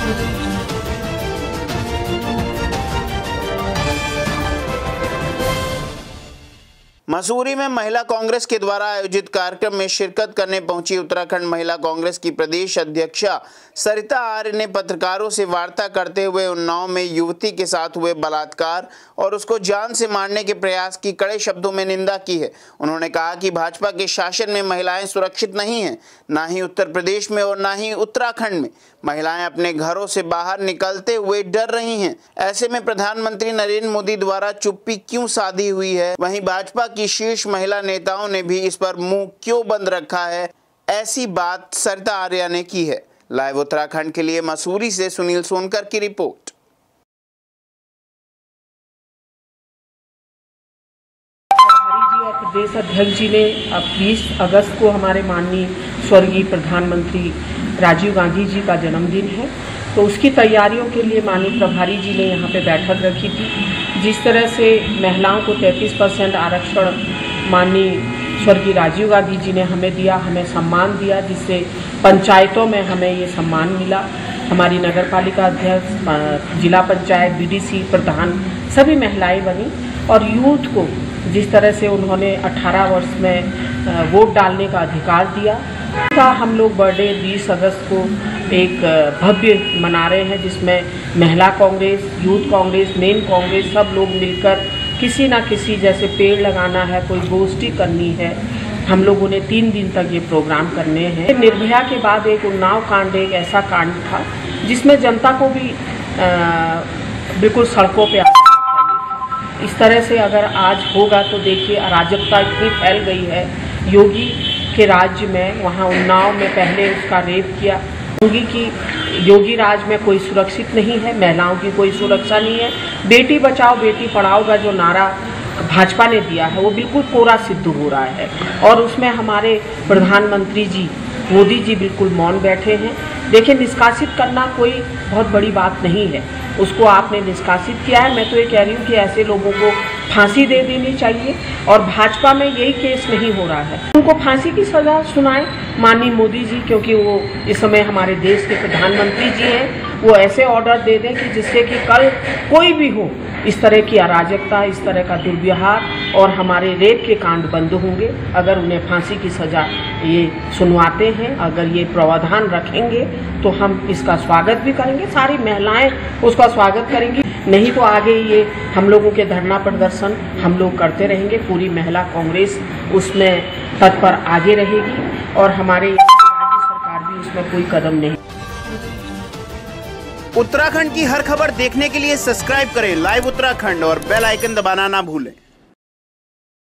मसूरी में महिला कांग्रेस के द्वारा आयोजित कार्यक्रम में शिरकत करने पहुंची उत्तराखंड महिला कांग्रेस की प्रदेश अध्यक्षा सरिता आर्य ने पत्रकारों से वार्ता करते हुए उन्नाव में युवती के साथ हुए बलात्कार और उसको जान से मारने के प्रयास की कड़े शब्दों में निंदा की है। उन्होंने कहा कि भाजपा के शासन में महिलाएं सुरक्षित नहीं हैं, ना ही उत्तर प्रदेश में और ना ही उत्तराखंड में। महिलाएं अपने घरों से बाहर निकलते हुए डर रही हैं। ऐसे में प्रधानमंत्री नरेंद्र मोदी द्वारा चुप्पी क्यों साधी हुई है? वहीं भाजपा की शीर्ष महिला नेताओं ने भी इस पर मुंह क्यों बंद रखा है? ऐसी बात सरिता आर्य ने की है। लाइव उत्तराखंड के लिए मसूरी से सुनील सोनकर की रिपोर्ट। और प्रदेश अध्यक्ष जी ने अब 20 अगस्त को हमारे माननीय स्वर्गीय प्रधानमंत्री राजीव गांधी जी का जन्मदिन है, तो उसकी तैयारियों के लिए माननीय प्रभारी जी ने यहाँ पे बैठक रखी थी। जिस तरह से महिलाओं को 33% आरक्षण माननीय स्वर्गीय राजीव गांधी जी ने हमें दिया, हमें सम्मान दिया, जिससे पंचायतों में हमें ये सम्मान मिला। हमारी नगर पालिका अध्यक्ष, जिला पंचायत, बीडीसी प्रधान सभी महिलाएं बनी और यूथ को जिस तरह से उन्होंने 18 वर्ष में वोट डालने का अधिकार दिया, का हम लोग बर्थडे 20 अगस्त को एक भव्य मना रहे हैं, जिसमें महिला कांग्रेस, यूथ कांग्रेस, मेन कांग्रेस सब लोग मिलकर किसी ना किसी, जैसे पेड़ लगाना है, कोई गोष्ठी करनी है, हम लोगों ने 3 दिन तक ये प्रोग्राम करने हैं। निर्भया के बाद एक उन्नाव कांड एक ऐसा कांड था जिसमें जनता को भी बिल्कुल सड़कों पे इस तरह से अगर आज होगा तो देखिए अराजकता इतनी फैल गई है। योगी के राज्य में, वहाँ उन्नाव में पहले उसका रेप किया। योगी राज में कोई सुरक्षित नहीं है, महिलाओं की कोई सुरक्षा नहीं है। बेटी बचाओ बेटी पढ़ाओ का जो नारा भाजपा ने दिया है वो बिल्कुल कोरा सिद्ध हो रहा है और उसमें हमारे प्रधानमंत्री जी मोदी जी बिल्कुल मौन बैठे हैं। देखिए, निष्कासित करना कोई बहुत बड़ी बात नहीं है, उसको आपने निष्कासित किया है। मैं तो ये कह रही हूँ कि ऐसे लोगों को फांसी दे देनी चाहिए और भाजपा में यही केस नहीं हो रहा है, उनको फांसी की सज़ा सुनाए माननीय मोदी जी, क्योंकि वो इस समय हमारे देश के प्रधानमंत्री जी हैं। वो ऐसे ऑर्डर दे दें कि जिससे कि कल कोई भी हो इस तरह की अराजकता, इस तरह का दुर्व्यवहार और हमारे रेप के कांड बंद होंगे अगर उन्हें फांसी की सज़ा ये सुनवाते हैं। अगर ये प्रावधान रखेंगे तो हम इसका स्वागत भी करेंगे, सारी महिलाएं उसका स्वागत करेंगी। नहीं तो आगे ये हम लोगों के धरना प्रदर्शन हम लोग करते रहेंगे। पूरी महिला कांग्रेस उसमें तत्पर आगे रहेगी और हमारे राज्य सरकार भी उसमें कोई कदम नहीं। उत्तराखंड की हर खबर देखने के लिए सब्सक्राइब करें लाइव उत्तराखंड और बेल आइकन दबाना ना भूलें।